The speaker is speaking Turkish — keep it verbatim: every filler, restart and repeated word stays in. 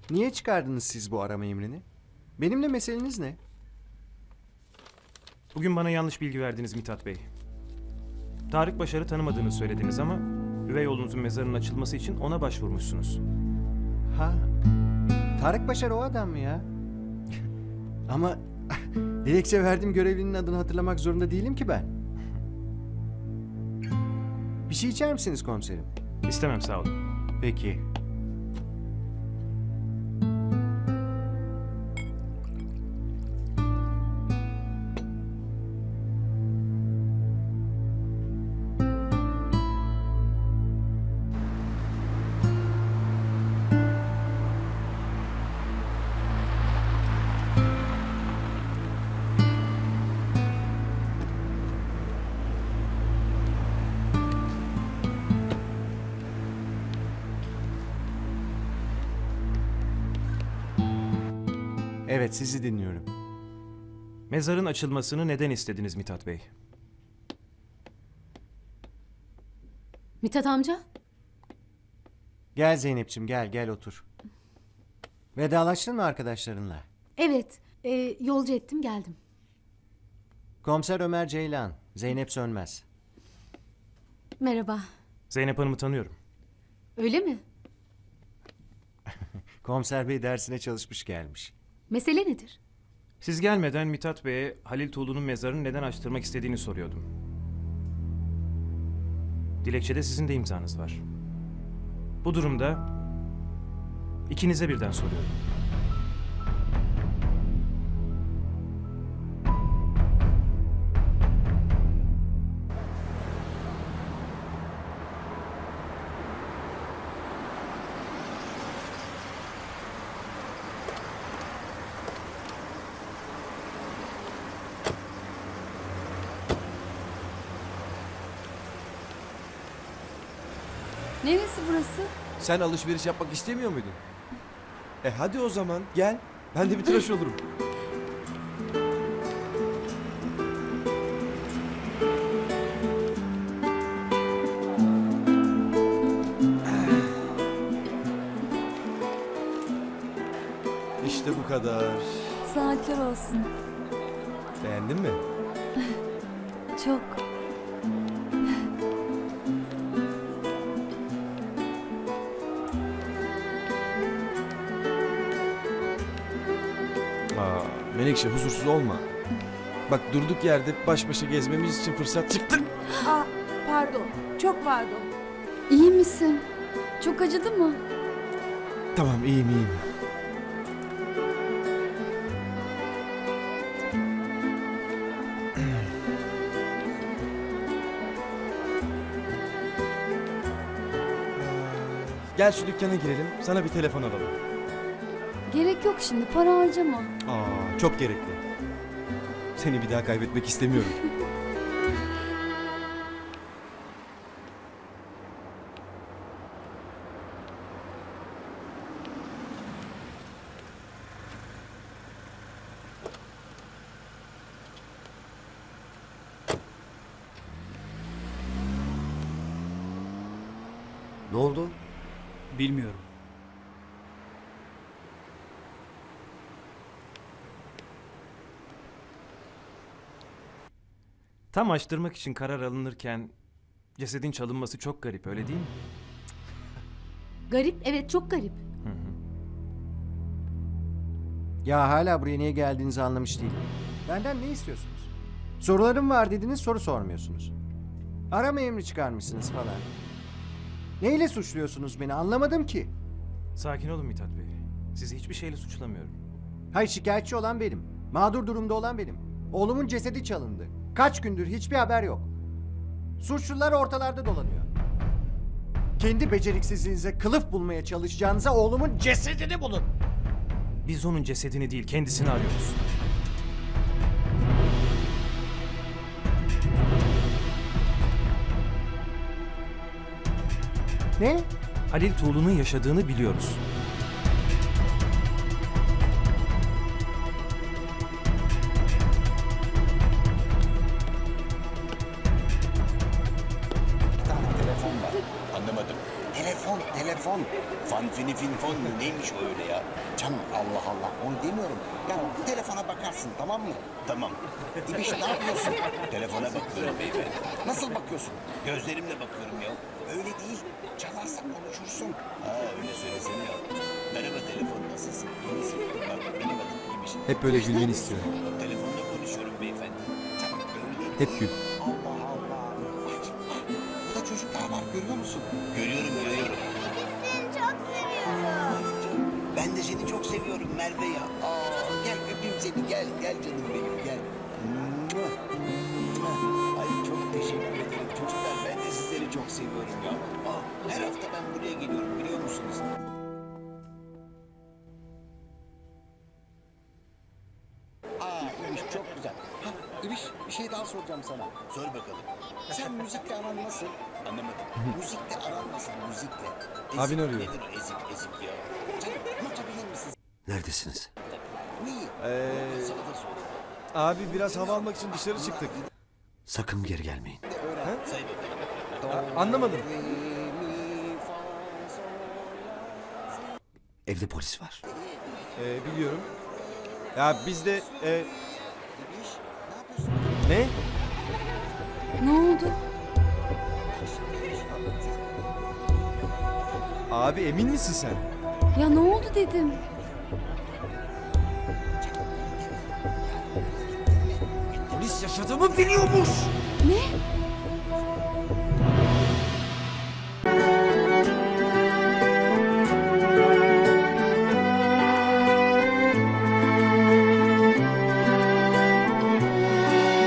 Niye çıkardınız siz bu arama emrini? Benimle meseleniz ne? Bugün bana yanlış bilgi verdiniz Mithat Bey. Tarık Başar'ı tanımadığını söylediniz ama üvey oğlunuzun mezarının açılması için ona başvurmuşsunuz. Ha, Tarık Başar o adam mı ya? Ama dilekçe verdiğim görevlinin adını hatırlamak zorunda değilim ki ben. Bir şey içer misiniz komiserim? İstemem, sağ olun. Peki. Evet, sizi dinliyorum. Mezarın açılmasını neden istediniz Mithat Bey? Mithat amca? Gel Zeynep'ciğim, gel, gel otur. Vedalaştın mı arkadaşlarınla? Evet, e, yolcu ettim geldim. Komiser Ömer Ceylan, Zeynep Sönmez. Merhaba. Zeynep Hanım'ı tanıyorum. Öyle mi? Komiser Bey dersine çalışmış gelmiş. Mesele nedir? Siz gelmeden Mithat Bey'e Halil Tuğlu'nun mezarını neden açtırmak istediğini soruyordum. Dilekçede sizin de imzanız var. Bu durumda ikinize birden soruyorum. Neresi burası? Sen alışveriş yapmak istemiyor muydun? E hadi o zaman gel. Ben de bir tıraş olurum. İşte bu kadar. Saatler olsun. Beğendin mi? Çok. Aa, Menekşe huzursuz olma. Bak durduk yerde baş başa gezmemiz için fırsat çıktı. Aa, pardon. Çok pardon. İyi misin? Çok acıdı mı? Tamam iyiyim iyiyim. Gel şu dükkana girelim. Sana bir telefon alalım. Gerek yok şimdi. Para harcama. Aa, çok gerekli. Seni bir daha kaybetmek istemiyorum. Ne oldu? Bilmiyorum. Tam açtırmak için karar alınırken cesedin çalınması çok garip, öyle değil mi? Garip, evet çok garip. Hı hı. Ya hala buraya niye geldiğinizi anlamış değilim. Benden ne istiyorsunuz? Sorularım var dediniz, soru sormuyorsunuz. Arama emri çıkarmışsınız falan. Neyle suçluyorsunuz beni, anlamadım ki. Sakin olun Mithat Bey. Sizi hiçbir şeyle suçlamıyorum. Hayır, şikayetçi olan benim. Mağdur durumda olan benim. Oğlumun cesedi çalındı. Kaç gündür hiçbir haber yok. Suçlular ortalarda dolanıyor. Kendi beceriksizliğinize kılıf bulmaya çalışacağınıza oğlumun cesedini bulun. Biz onun cesedini değil, kendisini arıyoruz. Ne? Halil Tuğlu'nun yaşadığını biliyoruz. telefon, telefon. Fanfini finfon neymiş o öyle ya? Canım Allah Allah onu demiyorum. Yani telefona bakarsın tamam mı? Tamam. İbiş ne yapıyorsun? Telefona bakıyorum beyefendi. Nasıl bakıyorsun? Gözlerimle bakıyorum ya. Öyle değil. Çalarsa konuşursun. Ha öyle söylesene ya. Merhaba telefon nasılsın? İyi misin? Pardon benim adım İbiş. Hep böyle gülmeni istiyor. Telefonla konuşuyorum beyefendi. Canım öyle değil. Hep gül. Allah Allah. Bak, bak. Burada çocuklar var görüyor musun? Görüyorum görüyorum. Seni çok seviyorum. Ben de seni çok seviyorum Merve ya. Aa, gel öpeyim seni gel. Gel canım benim gel. Mua, mua. Ay çok teşekkür ederim. Çocuklar ben de sizleri çok seviyorum ya. Aa, her hafta ben buraya geliyorum biliyor musunuz? Aa İbiş çok güzel. Ha İbiş bir şey daha soracağım sana. Sor bakalım. Sen müzikle aran nasıl? Anlamadım. Müzikle aran nasıl müzikle? Ezik Abin arıyor. nedir o ezik ezik ya? Canım unutabilir misin? Neredesiniz? Neyi? Ee, Sana da sor. abi biraz hava almak için dışarı çıktık. Sakın geri gelmeyin. Öğren. Say bakalım. A- anlamadım. Re, mi, fa, sol, la, si. Evde polis var. Ee, biliyorum. Ya biz de... e, İbiş, ne yapıyorsun? ne? Ne oldu? Abi emin misin sen? Ya ne oldu dedim. Polis yaşadığımı biliyormuş. Ne?